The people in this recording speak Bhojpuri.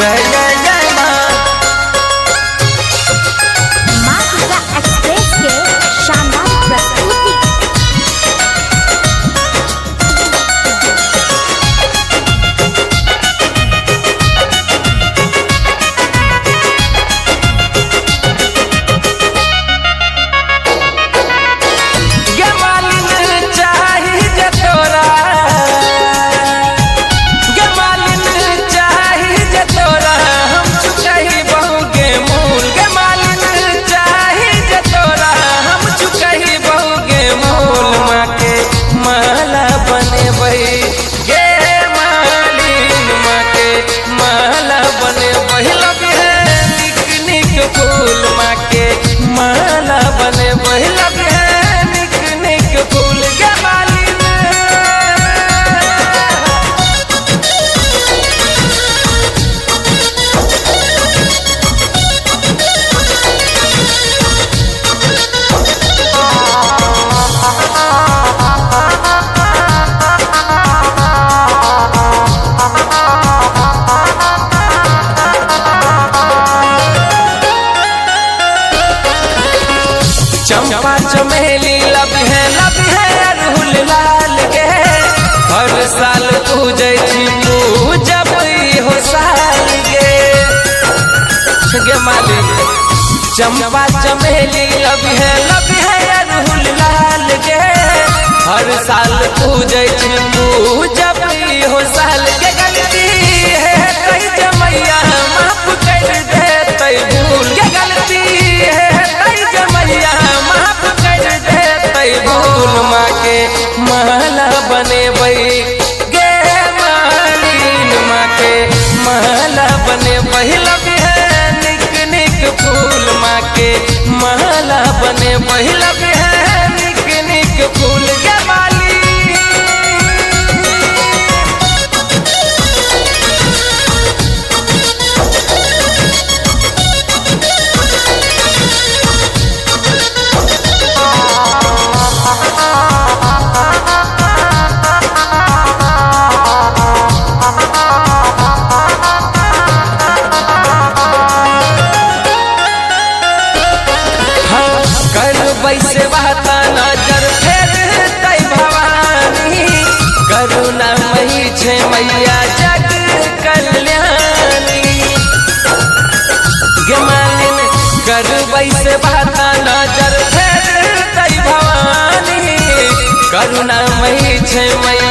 जय जय जय माँ। माँ दुर्गा एक्सप्रेस के शानदार प्रस्तुति। फूल माँ के माला बने महिला निक निक फूल के मालिन। चंपा चमेली लब है अरहुल लाल के हर साल पूजे जब हो साल गे मालिक। चंपा चमेली लब है अरहुल लाल के हर साल पूजे जब हो साल के। गलती है कई जमैया माफ कर दे तै भूल के। गलती है कई जमैया माफ कर दे तै भूल। माँ के माला बने गे मालिन माँ के माला बने लब है निक निक फूल। माँ के माला बने लब है निक निक फूल के मालिन। वैसे बहता नजर फेर तै भवानी करुणा मही छे मैया जग कल्याणी गे मालिन। कर वैसे बहता नजर फेर तै भवानी करुणा मही छे मैया